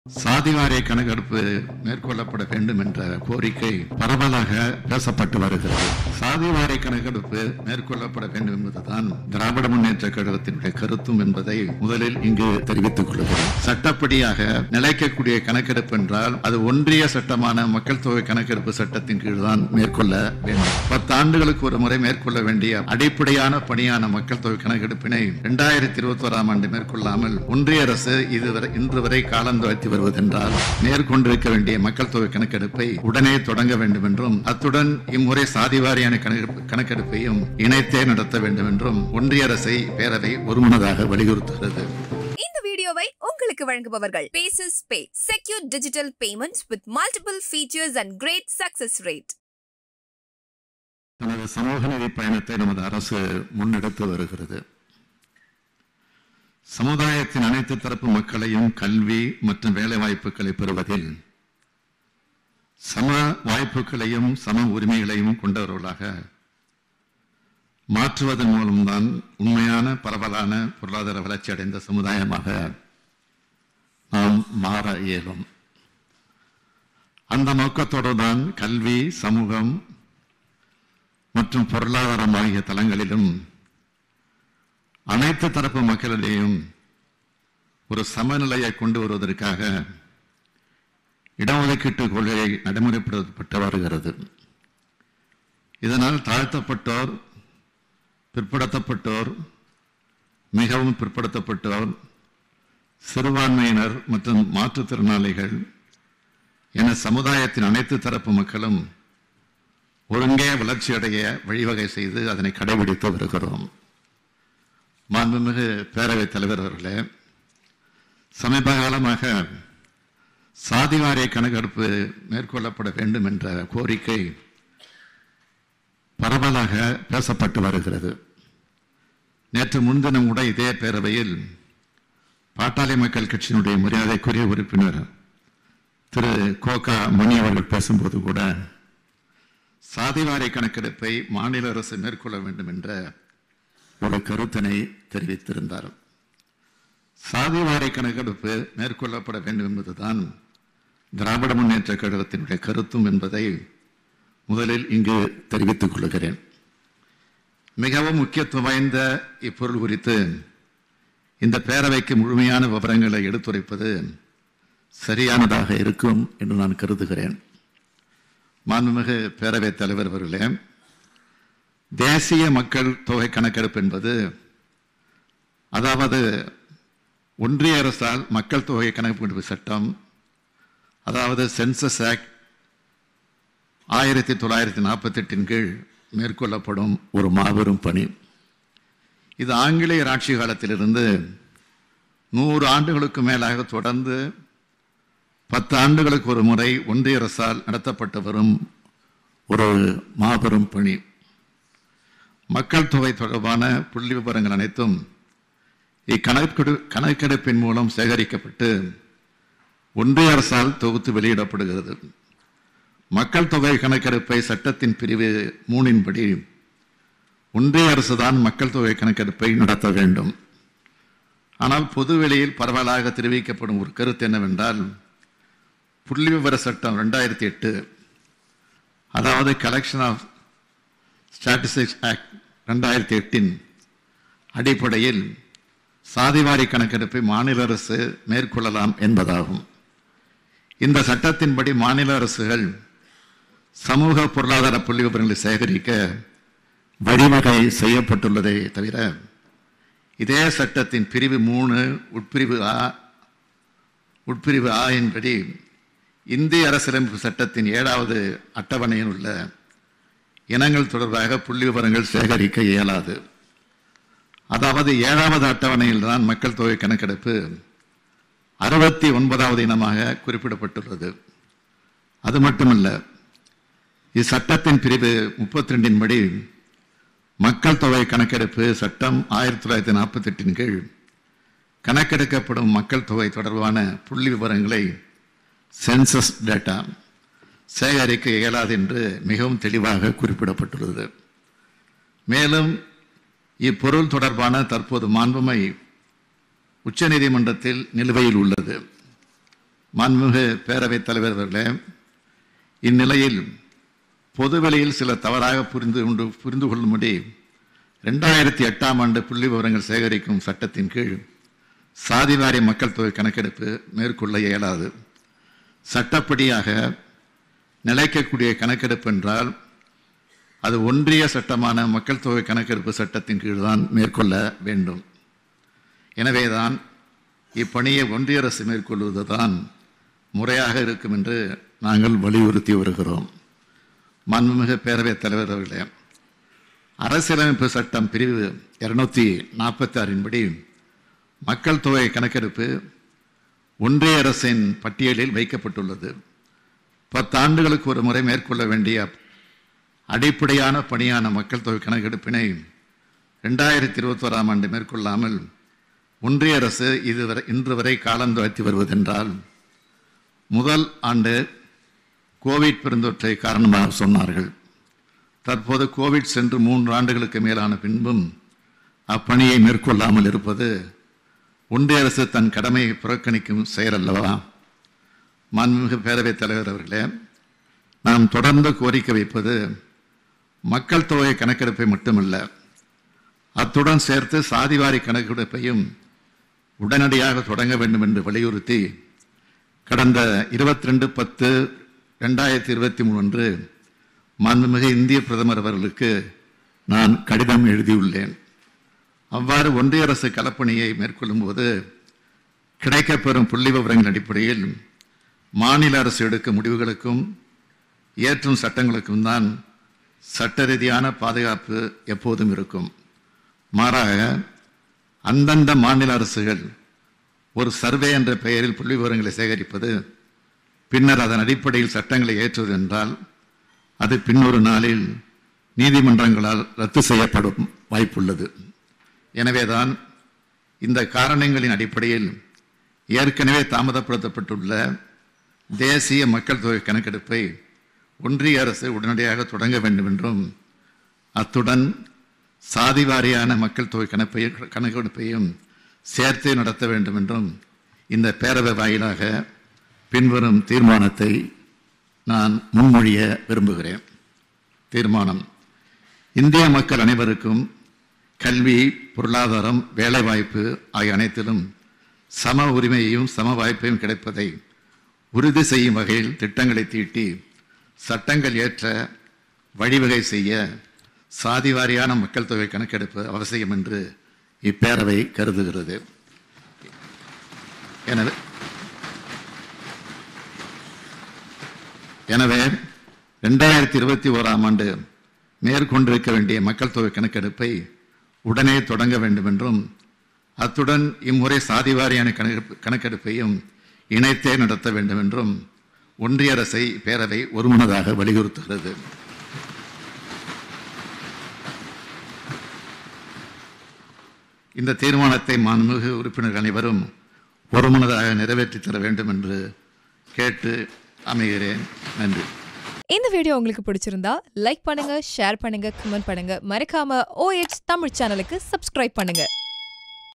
சாதிவாரிய கணக்கெடுப்பு மேற்கொள்ளப்பட வேண்டும் என்ற கோரிக்கை பரவலாக பேசப்பட்டு வருகிறது. சாதிவாரிய கணக்கெடுப்பு மேற்கொள்ளப்பட வேண்டும் என்பதுதான் திராவிட முன்னேற்ற கழகத்தினுடைய கருத்தும் என்பதை முதலில் இங்கு தெரிவித்துக் கொள்கிறேன். சட்டப்படியாக நிலைக்கக்கூடிய கணக்கெடுப்பு என்றால் அது ஒன்றிய சட்டமான மக்கள் தொகை கணக்கெடுப்பு சட்டத்தின் கீழ் தான் மேற்கொள்ள வேண்டும். 10 ஆண்டுகளுக்கு ஒரு முறை மேற்கொள்ள வேண்டிய அடிப்படையான பணியான மக்கள் தொகை கணக்கெடுப்பினை 2021ஆம் ஆண்டு மேற்கொள்ளாமல் ஒன்றிய அரசு இன்று வரை காலந்தாழ்த்தி வருவதென்றால் மேற்கொண்டிருக்க வேண்டிய மக்கள் தொகை கணக்கெடுப்பை உடனே தொடங்க வேண்டும் என்றும் அத்துடன் இம்முறை சாதிவாரியான கணக்கெடுப்பையும் இணைத்தே நடத்த வேண்டும் என்றும் ஒன்றிய அரசை பேரவை ஒருமனதாக வலியுறுத்துகிறது. இந்த வீடியோவை உங்களுக்கு வழங்குபவர்கள் Paces Pay, secure digital payments with multiple features and great success rate. நமது சமூக நீதி பயணத்தை நமது அரசு முன்னெடுத்து வருகிறது. சமுதாயத்தின் அனைத்து தரப்பு மக்களையும் கல்வி மற்றும் வேலை வாய்ப்புகளை பெறுவதில் சம வாய்ப்புகளையும் சம உரிமைகளையும் கொண்டவர்களாக மாற்றுவதன் மூலம்தான் உண்மையான பரவலான பொருளாதார வளர்ச்சி அடைந்த சமுதாயமாக நாம் மாற இயலும். அந்த நோக்கத்தோடு தான் கல்வி, சமூகம் மற்றும் பொருளாதாரம் ஆகிய தளங்களிலும் அனைத்து தரப்பு மக்களிடையும் ஒரு சமநிலையை கொண்டு வருவதற்காக இடஒதுக்கீட்டு கொள்கை நடைமுறைப்படுத்தப்பட்டு வருகிறது. இதனால் தாழ்த்தப்பட்டோர், பிற்படுத்தப்பட்டோர், மிகவும் பிற்படுத்தப்பட்டோர், சிறுபான்மையினர் மற்றும் மாற்றுத்திறனாளிகள் என சமுதாயத்தின் அனைத்து தரப்பு மக்களும் ஒருங்கே வளர்ச்சியடைய வழிவகை செய்து அதனை கடைபிடித்து வருகிறோம். மாண்புமிகு பேரவைத் தலைவர் அவர்களே, சமீப காலமாக சாதிவாரிய கணக்கெடுப்பு மேற்கொள்ளப்பட வேண்டும் என்ற கோரிக்கை பரவலாக பேசப்பட்டு வருகிறது. நேற்று முன்தினம் கூட இதே பேரவையில் பாட்டாளி மக்கள் கட்சியினுடைய மரியாதைக்குரிய உறுப்பினர் திரு கோகா மணி அவர்கள் பேசும்போது கூட சாதிவாரிய கணக்கெடுப்பை மாநில அரசு மேற்கொள்ள வேண்டும் என்ற ஒரு கருத்தினை தெரிவித்திருந்தார். சாதிவாரிய கணக்கெடுப்பு மேற்கொள்ளப்பட வேண்டும் என்பதுதான் திராவிட முன்னேற்ற கழகத்தினுடைய கருத்தும் என்பதை முதலில் இங்கு தெரிவித்துக் கொள்கிறேன். மிகவும் முக்கியத்துவம் வாய்ந்த இப்பொருள் குறித்து இந்த பேரவைக்கு முழுமையான விவரங்களை எடுத்துரைப்பது சரியானதாக இருக்கும் என்று நான் கருதுகிறேன். மாண்புமிகு பேரவைத் தலைவர் அவர்களே, தேசிய மக்கள் தொகை கணக்கெடுப்பு என்பது, அதாவது ஒன்றிய அரசால் மக்கள் தொகை கணக்கெடுப்பு சட்டம், அதாவது சென்சஸ் ஆக்ட் 1948 கீழ் மேற்கொள்ளப்படும் ஒரு மாபெரும் பணி. இது ஆங்கிலேயர் ஆட்சி காலத்திலிருந்து 100 ஆண்டுகளுக்கு மேலாக தொடர்ந்து 10 ஆண்டுகளுக்கு ஒரு முறை ஒன்றிய அரசால் நடத்தப்பட்டு வரும் ஒரு மாபெரும் பணி. மக்கள் தொகை தொடர்பான புள்ளி விவரங்கள் அனைத்தும் கணக்கெடுப்பின் மூலம் சேகரிக்கப்பட்டு ஒன்றிய அரசால் தொகுத்து வெளியிடப்படுகிறது. மக்கள் தொகை கணக்கெடுப்பை சட்டத்தின் பிரிவு 3 படி ஒன்றிய அரசு தான் மக்கள் தொகை கணக்கெடுப்பை நடத்த வேண்டும். ஆனால் பொதுவெளியில் பரவலாக தெரிவிக்கப்படும் ஒரு கருத்து என்னவென்றால், புள்ளி விவர சட்டம் 2008, அதாவது கலெக்ஷன் ஆஃப் ஸ்டாட்டிஸ்டிக்ஸ் ஆக்ட் 2008 அடிப்படையில் சாதிவாரி கணக்கெடுப்பை மாநில அரசு மேற்கொள்ளலாம் என்பதாகும். இந்த சட்டத்தின்படி மாநில அரசுகள் சமூக பொருளாதார புள்ளி விவரங்களை சேகரிக்க வழிவகை செய்யப்பட்டுள்ளதை தவிர, இதே சட்டத்தின் பிரிவு 3 உட்பிரிவு ஆ என்படி இந்திய அரசியலமைப்பு சட்டத்தின் 7வது அட்டவணையில் உள்ள இனங்கள் தொடர்பாக புள்ளி விவரங்கள் சேகரிக்க இயலாது. அதாவது 7வது அட்டவணையில் தான் மக்கள் தொகை கணக்கெடுப்பு 69வது இனமாக குறிப்பிடப்பட்டுள்ளது. அது மட்டுமல்ல, இச்சட்டத்தின் பிரிவு 32 படி மக்கள் தொகை கணக்கெடுப்பு சட்டம் 1948 கீழ் கணக்கெடுக்கப்படும் மக்கள் தொகை தொடர்பான புள்ளி விவரங்களை சென்சஸ் டேட்டா சேகரிக்க இயலாது என்று மிகவும் தெளிவாக குறிப்பிடப்பட்டுள்ளது. மேலும் இப்பொருள் தொடர்பான தற்போது மாண்புமை உச்சநீதிமன்றத்தில் நிலுவையில் உள்ளது. மாண்புமிகு பேரவைத் தலைவர் அவர்களே, இந்நிலையில் பொதுவெளியில் சில தவறாக புரிந்து கொள்ளும்படி 2008ஆம் ஆண்டு புள்ளி விவரங்கள் சேகரிக்கும் சட்டத்தின் கீழ் சாதிவாரி மக்கள் தொகை கணக்கெடுப்பு மேற்கொள்ள இயலாது. சட்டப்படியாக நிலைக்கக்கூடிய கணக்கெடுப்பு என்றால் அது ஒன்றிய சட்டமான மக்கள் தொகை கணக்கெடுப்பு சட்டத்தின் கீழ் தான் மேற்கொள்ள வேண்டும். எனவேதான் இப்பணியை ஒன்றிய அரசு மேற்கொள்வது தான் முறையாக இருக்கும் என்று நாங்கள் வலியுறுத்தி வருகிறோம். மாண்புமிகு பேரவைத் தலைவர் அவர்களே, அரசியலமைப்பு சட்டம் பிரிவு 246 படி மக்கள் தொகை கணக்கெடுப்பு ஒன்றிய அரசின் பட்டியலில் வைக்கப்பட்டுள்ளது. 10 ஆண்டுகளுக்கு ஒரு முறை மேற்கொள்ள வேண்டிய அடிப்படையான பணியான மக்கள் தொகை கணக்கெடுப்பினை 2021ஆம் ஆண்டு மேற்கொள்ளாமல் ஒன்றிய அரசு இன்று வரை காலந்தாழ்த்தி வருவதென்றால், முதல் ஆண்டு கோவிட் பெருந்தொற்றை காரணமாக சொன்னார்கள். தற்போது கோவிட் சென்று 3 ஆண்டுகளுக்கு மேலான பின்பும் அப்பணியை மேற்கொள்ளாமல் இருப்பது ஒன்றிய அரசு தன் கடமையை புறக்கணிக்கும் செயல் அல்லவா? மாண்புமிகு பேரவைத் தலைவர் அவர்களே, நாம் தொடர்ந்து கோரிக்கை வைப்பது மக்கள் தொகை கணக்கெடுப்பை மட்டுமல்ல, அத்துடன் சேர்த்து சாதிவாரி கணக்கெடுப்பையும் உடனடியாக தொடங்க வேண்டும் என்று வலியுறுத்தி கடந்த 22/10/2023 அன்று மாண்புமிகு இந்திய பிரதமர் அவர்களுக்கு நான் கடிதம் எழுதியுள்ளேன். அவ்வாறு ஒன்றிய அரசு களப்பணியை மேற்கொள்ளும் போது கிடைக்கப்பெறும் புள்ளி விவரங்கள் அடிப்படையில் மாநில அரசு எடுக்கும் முடிவுகளுக்கும் ஏற்றும் சட்டங்களுக்கும் தான் சட்ட ரீதியான பாதுகாப்பு எப்போதும் இருக்கும். மாறாக அந்தந்த மாநில அரசுகள் ஒரு சர்வே என்ற பெயரில் புள்ளி விவரங்களை சேகரிப்பது, பின்னர் அதன் அடிப்படையில் சட்டங்களை ஏற்றுவது என்றால் அது பின்னொரு நாளில் நீதிமன்றங்களால் ரத்து செய்யப்படும் வாய்ப்புள்ளது. எனவேதான் இந்த காரணங்களின் அடிப்படையில் ஏற்கனவே தாமதப்படுத்தப்பட்டுள்ள தேசிய மக்கள் தொகை கணக்கெடுப்பை ஒன்றிய அரசு உடனடியாக தொடங்க வேண்டும் என்றும், அத்துடன் சாதிவாரியான மக்கள் தொகை கணக்கெடுப்பையும் சேர்த்து நடத்த வேண்டும் என்றும் இந்த பேரவை வாயிலாக பின்வரும் தீர்மானத்தை நான் முன்மொழிய விரும்புகிறேன். தீர்மானம்: இந்திய மக்கள் அனைவருக்கும் கல்வி, பொருளாதாரம், வேலைவாய்ப்பு ஆகிய அனைத்திலும் சம உரிமையையும் சம வாய்ப்பையும் கிடைப்பதை உறுதி செய்யும் வகையில் திட்டங்களை தீட்டி சட்டங்கள் ஏற்ற வழிவகை செய்ய சாதிவாரியான மக்கள் தொகை கணக்கெடுப்பு அவசியம் என்று இப்பேரவை கருதுகிறது. எனவே 2021ஆம் ஆண்டு மேற்கொண்டிருக்க வேண்டிய மக்கள் தொகை கணக்கெடுப்பை உடனே தொடங்க வேண்டும் என்றும், அத்துடன் இம்முறை சாதிவாரியான கணக்கெடுப்பையும் இணைத்தே நடத்த வேண்டும் என்றும் ஒன்றிய அரசை பேரவை ஒருமனதாக வலியுறுத்துகிறது. இந்த தீர்மானத்தை மாண்புமிகு உறுப்பினர்கள் அனைவரும் ஒருமனதாக நிறைவேற்றி தர வேண்டும் என்று கேட்டு அமைகிறேன். நன்றி. இந்த வீடியோ உங்களுக்கு பிடிச்சிருந்தா லைக் பண்ணுங்க, ஷேர் பண்ணுங்க, கமெண்ட் பண்ணுங்க. மறக்காம OH தமிழ் சேனலுக்கு சப்ஸ்கிரைப் பண்ணுங்க.